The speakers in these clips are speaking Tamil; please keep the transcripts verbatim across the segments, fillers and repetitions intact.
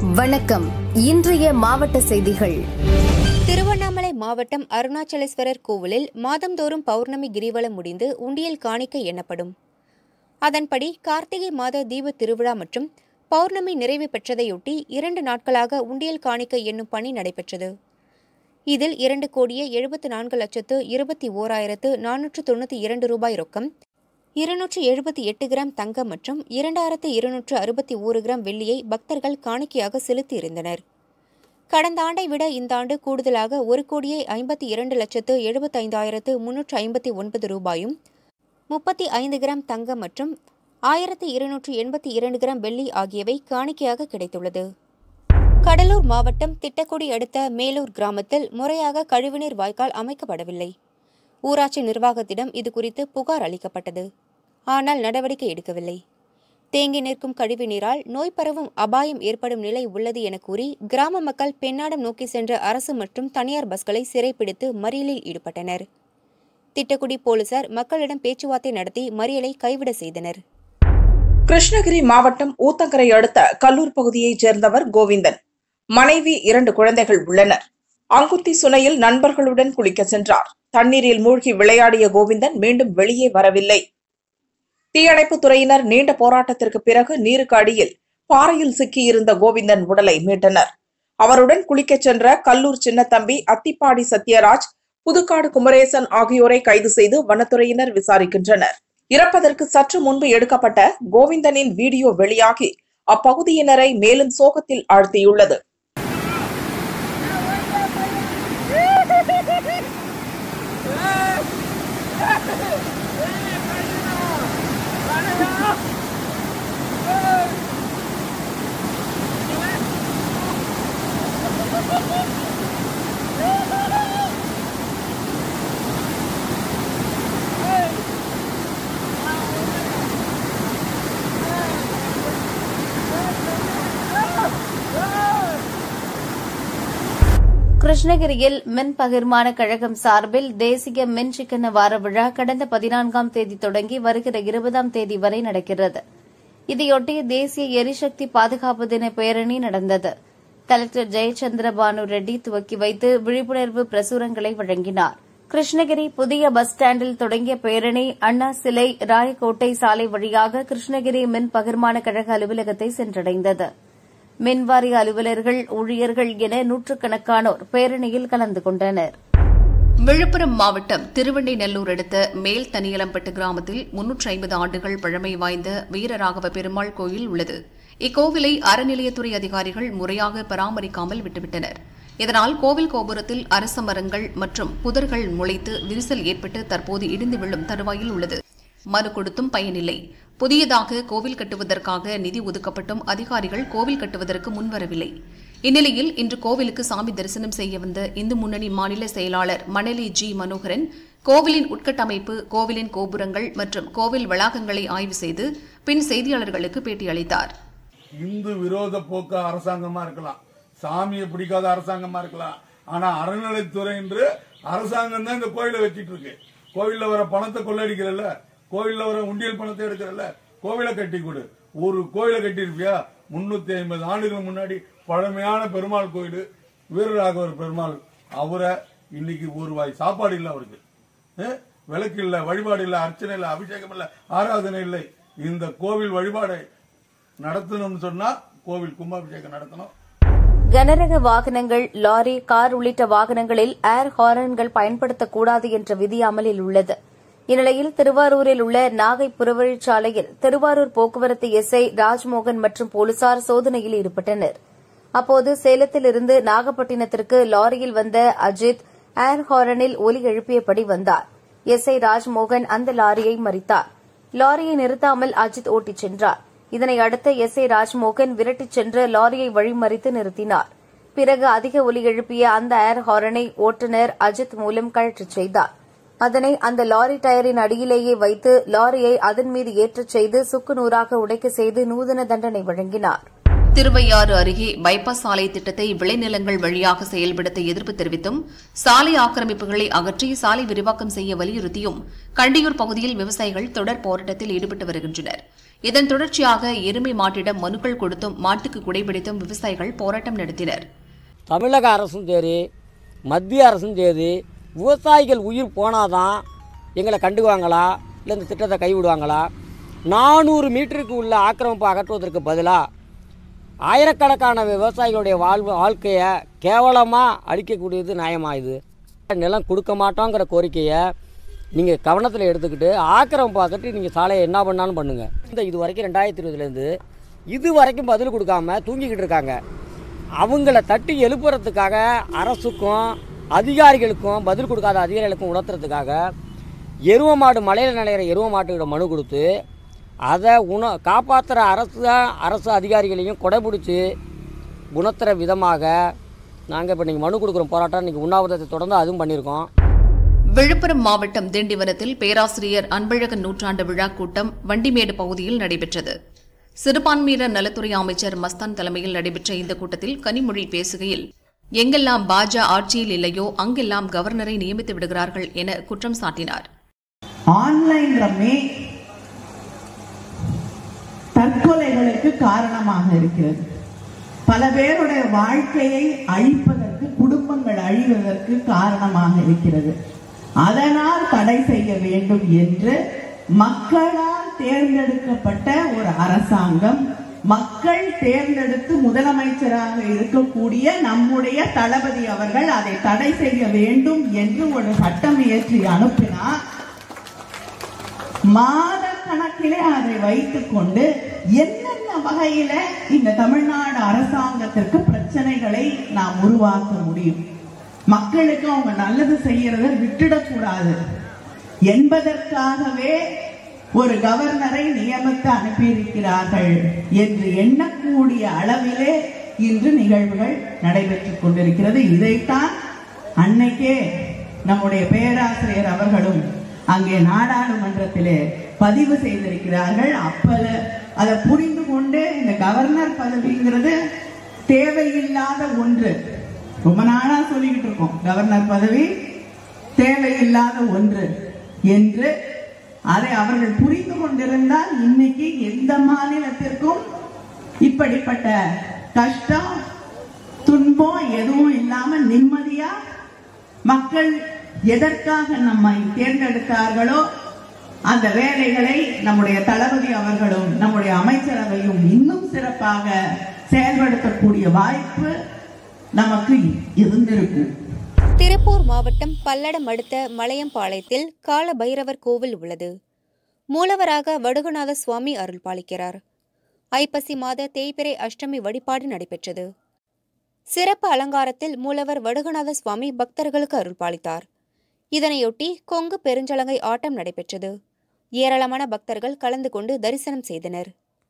வணக்கம். இன்றைய மாவட்ட செய்திகள். திருவண்ணாமலை மாவட்டம் அருணாச்சலேஸ்வரர் கோவிலில் மாதந்தோறும் பௌர்ணமி கிரிவலம் முடிந்து உண்டியல் காணிக்கை எண்ணப்படும். அதன்படி கார்த்திகை மாத தீப திருவிழா மற்றும் பௌர்ணமி நிறைவு பெற்றதையொட்டி இரண்டு நாட்களாக உண்டியல் காணிக்கை எண்ணும் பணி நடைபெற்றது. இதில் இரண்டு கோடியே எழுபத்து நான்கு லட்சத்து இருபத்தி ஓராயிரத்து நானூற்று தொண்ணூற்றி இரண்டு ரூபாய் ரொக்கம், இருநூற்று எழுபத்தி எட்டு கிராம் தங்கம் மற்றும் இரண்டாயிரத்து இருநூற்று அறுபத்தி ஓரு கிராம் வெள்ளியை பக்தர்கள் காணிக்கையாக செலுத்தியிருந்தனர். கடந்த ஆண்டை விட இந்த ஆண்டு கூடுதலாக ஒரு கோடியே ஐம்பத்தி இரண்டு லட்சத்து எழுபத்தைந்தாயிரத்து முன்னூற்று ஐம்பத்தி ஒன்பது ரூபாயும், முப்பத்தி ஐந்து கிராம் தங்கம் மற்றும் ஆயிரத்து இருநூற்று எண்பத்தி இரண்டு கிராம் வெள்ளி ஆகியவை காணிக்கையாக கிடைத்துள்ளது. கடலூர் மாவட்டம் திட்டக்குடி அடுத்த மேலூர் கிராமத்தில் முறையாக கழிவுநீர் வாய்க்கால் அமைக்கப்படவில்லை. ஊராட்சி நிர்வாகத்திடம் இதுகுறித்து புகார் அளிக்கப்பட்டது. ஆனால் நடவடிக்கை எடுக்கவில்லை. தேங்கி நிற்கும் கழிவு நீரால் நோய் பரவும் அபாயம் ஏற்படும் நிலை உள்ளது என கூறி கிராம மக்கள் பெண்ணாடம் நோக்கி சென்ற அரசு மற்றும் தனியார் பஸ்களை சிறைப்பிடித்து மறியலில் ஈடுபட்டனர். திட்டக்குடி போலீசார் மக்களிடம் பேச்சுவார்த்தை நடத்தி மறியலை கைவிட செய்தனர். கிருஷ்ணகிரி மாவட்டம் ஊத்தங்கரை அடுத்த கல்லூர் பகுதியைச் சேர்ந்தவர் கோவிந்தன். மனைவி, இரண்டு குழந்தைகள் உள்ளனர். அங்குத்தி சுனையில் நண்பர்களுடன் குளிக்க சென்றார். தண்ணீரில் மூழ்கி விளையாடிய கோவிந்தன் மீண்டும் வெளியே வரவில்லை. தீயணைப்புத் துறையினர் நீண்ட போராட்டத்திற்கு பிறகு நீருக்கு அடியில் பாறையில் சிக்கியிருந்த கோவிந்தன் உடலை மீட்டனர். அவருடன் குளிக்கச் சென்ற கல்லூர் சின்னத்தம்பி, அத்திப்பாடி சத்யராஜ், புதுக்காடு குமரேசன் ஆகியோரை கைது செய்து வனத்துறையினர் விசாரிக்கின்றனர். இறப்பதற்கு சற்று முன்பு எடுக்கப்பட்ட கோவிந்தனின் வீடியோ வெளியாகி அப்பகுதியினரை மேலும் சோகத்தில் ஆழ்த்தியுள்ளது. கிருஷ்ணகிரியில் மின் பகிர்மான கழகம் சார்பில் தேசிய மின் சிக்கன வார விழா கடந்த பதினான்காம் தேதி தொடங்கி வருகிற இருபதாம் தேதி வரை நடக்கிறது. இதையொட்டி தேசிய எரிசக்தி பாதுகாப்பு தின பேரணி நடந்தது. கலெக்டர் ஜெயச்சந்திர பானு ரெட்டி துவக்கி வைத்து விழிப்புணர்வு பிரசுரங்களை வழங்கினார். கிருஷ்ணகிரி புதிய பஸ் ஸ்டாண்டில் தொடங்கிய பேரணி அண்ணா சிலை, ராயக்கோட்டை சாலை வழியாக கிருஷ்ணகிரி மின் பகிர்மான கழக அலுவலகத்தை சென்றடைந்தது. மின்வாரிய அலுவலர்கள், ஊழியர்கள் என நூற்றுக்கணக்கானோர் பேரணியில் கலந்து கொண்டனர். விழுப்புரம் மாவட்டம் திருவெண்ணைநல்லூர் அடுத்த மேல் தனியலம்பட்டு கிராமத்தில் முன்னூற்று ஐம்பது ஆண்டுகள் பழமை வாய்ந்த வீரராகவ பெருமாள் கோயில் உள்ளது. இக்கோவிலை அறநிலையத்துறை அதிகாரிகள் முறையாக பராமரிக்காமல் விட்டுவிட்டனர். இதனால் கோவில் கோபுரத்தில் அரச மரங்கள் மற்றும் புதர்கள் முளைத்து விரிசல் ஏற்பட்டு தற்போது இடிந்து விழும் தருவாயில் உள்ளது. மனு கொடுத்தும் பயனில்லை. புதியதாக கோவில் கட்டுவதற்காக நிதி ஒதுக்கப்பட்டும் அதிகாரிகள் கோவில் கட்டுவதற்கு முன்வரவில்லை. இந்நிலையில் இன்று கோவிலுக்கு சாமி தரிசனம் செய்ய வந்த இந்து முன்னணி மாநில செயலாளர் மணலி ஜி மனோகரன் கோவிலின் உட்கட்டமைப்பு, கோவிலின் கோபுரங்கள் மற்றும் கோவில் வளாகங்களை ஆய்வு செய்து பின் செய்தியாளர்களுக்கு பேட்டியளித்தார். இந்து விரோத போக்கு அரசாங்கமா இருக்கலாம், சாமியை பிடிக்காத அரசாங்கமா இருக்கலாம், ஆனா அறநிலைத்துறை என்று அரசாங்கம் தான் இந்த கோயிலை வச்சிட்டு இருக்கு. கோவில்ல வர பணத்தை கொள்ளடிக்கிறல்ல, கோவில்ல வர உண்டியல் பணத்தை எடுக்கிறல்ல, கோவிலை கட்டி கொடு. ஒரு கோயிலை கட்டி இருப்பியா? முன்னூத்தி ஐம்பது ஆண்டுகள் முன்னாடி பழமையான பெருமாள் கோயில், வீரராகவர் பெருமாள். அவரை இன்னைக்கு ஒரு வாய் சாப்பாடு இல்ல, அவருக்கு விளக்கு இல்ல, வழிபாடு இல்ல, அர்ச்சனை இல்ல, அபிஷேகம் இல்ல, ஆராதனை இல்லை. இந்த கோவில் வழிபாடை நடத்தணும்னு சொன்னா கோவில் கும்பாபிஷேகம் நடத்தணும். கனரக வாகனங்கள், லாரி, கார் உள்ளிட்ட வாகனங்களில் ஏர் ஹாரன்கள் பயன்படுத்தக்கூடாது என்ற விதி அமலில் உள்ளது. இந்நிலையில் திருவாரூரில் உள்ள நாகை புறவழிச்சாலையில் திருவாரூர் போக்குவரத்து எஸ்ஐ ராஜ்மோகன் மற்றும் போலீசார் சோதனையில் ஈடுபட்டனர். அப்போது சேலத்திலிருந்து நாகப்பட்டினத்திற்கு லாரியில் வந்த அஜித் ஏர் ஹாரனில் ஒலி எழுப்பியபடி வந்தார். எஸ்ஐ ராஜ்மோகன் அந்த லாரியை மறித்தார். லாரியை நிறுத்தாமல் அஜித் ஓட்டிச் சென்றார். இதனை அடுத்த எஸ்ஐ ராஜ்மோகன் விரட்டிச் சென்று லாரியை வழிமறித்து நிறுத்தினார். பிறகு அதிக ஒலி எழுப்பிய அந்த ஏர் ஹாரனை ஓட்டுநர் அஜித் மூலம் கழற்றச் செய்தார். அதனை அந்த லாரி டயரின் அடியிலேயே வைத்து லாரியை அதன் மீது ஏற்றச் செய்து சுக்குநூறாக உடைக்க செய்து நூதன தண்டனை வழங்கினார். திருவையாறு அருகே பைபாஸ் சாலை திட்டத்தை விளைநிலங்கள் வழியாக செயல்படுத்த எதிர்ப்பு தெரிவித்தும் சாலை ஆக்கிரமிப்புகளை அகற்றி சாலை விரிவாக்கம் செய்ய வலியுறுத்தியும் கண்டியூர் பகுதியில் விவசாயிகள் தொடர் போராட்டத்தில் ஈடுபட்டு வருகின்றனர். இதன் தொடர்ச்சியாக எருமை மாட்டிடம் மனுக்கள் கொடுத்தும் மாட்டுக்கு குடைபிடித்தும் விவசாயிகள் போராட்டம் நடத்தினர். தமிழக அரசும் சரி, மத்திய அரசும் சரி, விவசாயிகள் உயிர் போனாதான் எங்களை கண்டுக்குவாங்களா, இல்லை இந்த திட்டத்தை கைவிடுவாங்களா? நானூறு மீட்டருக்கு உள்ள ஆக்கிரமிப்பு அகற்றுவதற்கு பதிலாக ஆயிரக்கணக்கான விவசாயிகளுடைய வாழ்வு வாழ்க்கையை கேவலமாக அழிக்கக்கூடியது நியாயமாக? இது நிலம் கொடுக்க மாட்டோங்கிற கோரிக்கையை நீங்கள் கவனத்தில் எடுத்துக்கிட்டு ஆக்கிரமிப்பு அகற்றி நீங்கள் சாலையை என்ன பண்ணாலும் பண்ணுங்கள். இந்த இது வரைக்கும் ரெண்டாயிரத்தி இருபதுலேருந்து இது வரைக்கும் பதில் கொடுக்காம தூங்கிக்கிட்டு இருக்காங்க. அவங்கள தட்டி எழுப்புறதுக்காக அரசுக்கும் அதிகாரிகளுக்கும் பதில் கொடுக்காத அதிகாரிகளுக்கும் உணர்த்துறதுக்காக எருவ மாடு மலையில் நிலையிற எருவ மாட்டுக்கிட்ட மனு கொடுத்து அதை உண காப்பாற்றுற அரசு அரசு அதிகாரிகளையும் கொடைபிடிச்சி உணர்த்துற விதமாக நாங்கள் இப்போ நீங்கள் மனு கொடுக்குறோம். போராட்டம் இன்றைக்கி உண்ணாவிரதத்தை தொடர்ந்து அதுவும் பண்ணியிருக்கோம். விழுப்புரம் மாவட்டம் திண்டிவனத்தில் பேராசிரியர் அன்பழகன் நூற்றாண்டு விழா கூட்டம் வண்டிமேடு பகுதியில் நடைபெற்றது. சிறுபான்மையினர் நலத்துறை அமைச்சர் மஸ்தான் தலைமையில் நடைபெற்ற இந்த கூட்டத்தில் கனிமொழி பேசுகையில், எங்கெல்லாம் பாஜ ஆட்சியில் இல்லையோ அங்கெல்லாம் கவர்னரை நியமித்து விடுகிறார்கள் என குற்றம் சாட்டினார். ஆன்லைன் ரம்மி தற்கொலைகளுக்கு காரணமாக இருக்கிறது. பல பேருடைய வாழ்க்கையை அழிப்பதற்கு, குடும்பங்கள் அழிவதற்கு காரணமாக இருக்கிறது. அதனால் தடை செய்ய வேண்டும் என்று மக்களால் தேர்ந்தெடுக்கப்பட்ட ஒரு அரசாங்கம், மக்கள் தேர்ந்தெடுத்து முதலமைச்சராக இருக்கக்கூடிய நம்முடைய தளபதி அவர்கள் அதை தடை செய்ய வேண்டும் என்று ஒரு சட்டம் இயற்றி அனுப்பினார். மாத கணக்கிலே அதை வைத்துக் கொண்டு என்னென்ன வகையில இந்த தமிழ்நாடு அரசாங்கத்திற்கு பிரச்சனைகளை நாம் உருவாக்க முடியும், மக்களுக்கு அவங்க நல்லது செய்யறத விட்டுடக்கூடாது என்பதற்காகவே ஒரு கவர்னரை நியமித்து அனுப்பியிருக்கிறார்கள் என்று எண்ணக்கூடிய அளவிலே இன்று நிகழ்வுகள் நடைபெற்றுக் கொண்டிருக்கிறது. இதைத்தான் அன்னைக்கே நம்முடைய பேராசிரியர் அவர்களும் அங்கே நாடாளுமன்றத்திலே பதிவு செய்திருக்கிறார்கள். அப்பல அதை புரிந்து கொண்டு இந்த கவர்னர் பதவிங்கிறது தேவையில்லாத ஒன்று. ரொம்ப நாளா சொல்லிக்கிட்டு இருக்கோம், கவர்னர் பதவி தேவையில்லாத ஒன்று என்று. அதை அவர்கள் புரிந்து கொண்டிருந்தால் இன்னைக்கு எந்த மாநிலத்திற்கும் இப்படிப்பட்ட கஷ்டம் துன்பம் எதுவும் இல்லாம நிம்மதியா மக்கள் எதற்காக நம்மை தேர்ந்தெடுத்தார்களோ அந்த வேலைகளை நம்முடைய தளபதி அவர்களும் நம்முடைய அமைச்சரவையும் இன்னும் சிறப்பாக செயல்படுத்தக்கூடிய வாய்ப்பு நமக்கு இருந்திருக்கும். திருப்பூர் மாவட்டம் பல்லடம் அடுத்த மலையம்பாளையத்தில் கால பைரவர் கோவில் உள்ளது. மூலவராக வடுகநாத சுவாமி அருள் பாலிக்கிறார். ஐப்பசி மாத தேய்பிறை அஷ்டமி வழிபாடு நடைபெற்றது. சிறப்பு அலங்காரத்தில் மூலவர் வடுகநாத சுவாமி பக்தர்களுக்கு அருள் பாலித்தார். இதனையொட்டி கொங்கு பெருஞ்சலங்கை ஆட்டம் நடைபெற்றது. ஏராளமான பக்தர்கள் கலந்து கொண்டு தரிசனம் செய்தனர்.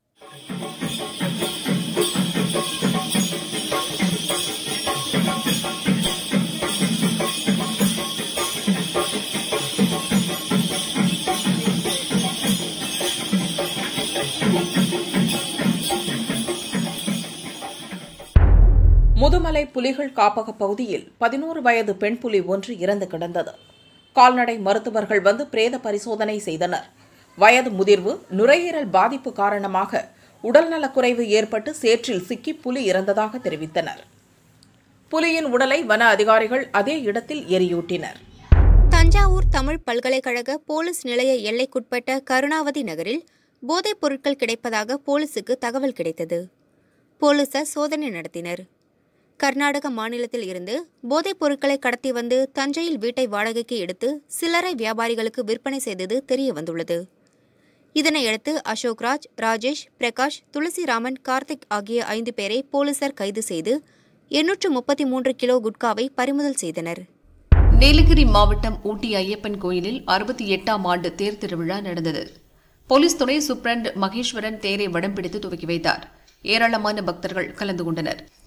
முதுமலை புலிகள் காப்பக பகுதியில் பதினோரு வயது பெண் புலி ஒன்று இறந்து கிடந்தது. கால்நடை மருத்துவர்கள் வந்து பிரேத பரிசோதனை செய்தனர். வயது முதிர்வு, நுரையீரல் பாதிப்பு காரணமாக உடல்நலக்குறைவு ஏற்பட்டு சேற்றில் சிக்கி புலி இறந்ததாக தெரிவித்தனர். புலியின் உடலை வன அதிகாரிகள் அதே இடத்தில் எரியூட்டினர். தஞ்சாவூர் தமிழ் பல்கலைக்கழக போலீஸ் நிலைய எல்லைக்குட்பட்ட கருணாவதி நகரில் போதைப் பொருட்கள் கிடைப்பதாக போலீசுக்கு தகவல் கிடைத்தது. போலீசார் சோதனை நடத்தினர். கர்நாடக மாநிலத்தில் இருந்து போதைப் பொருட்களை கடத்தி வந்து தஞ்சையில் வீட்டை வாடகைக்கு எடுத்து சில்லறை வியாபாரிகளுக்கு விற்பனை செய்தது தெரிய வந்துள்ளது. இதனையடுத்து அசோக்ராஜ், ராஜேஷ், பிரகாஷ், துளசிராமன், கார்த்திக் ஆகிய ஐந்து பேரை போலீசார் கைது செய்து எண்ணூற்று முப்பத்தி மூன்று கிலோ குட்காவை பறிமுதல் செய்தனர். நீலகிரி மாவட்டம் ஊட்டி ஐயப்பன் கோயிலில் அறுபத்தி எட்டாம் ஆண்டு தேர் திருவிழா நடந்தது. போலீஸ் துணை சூப்பரண்ட் மகேஸ்வரன் தேரை வடம் பிடித்து துவக்கி வைத்தார். ஏராளமான பக்தர்கள் கலந்து கொண்டனர்.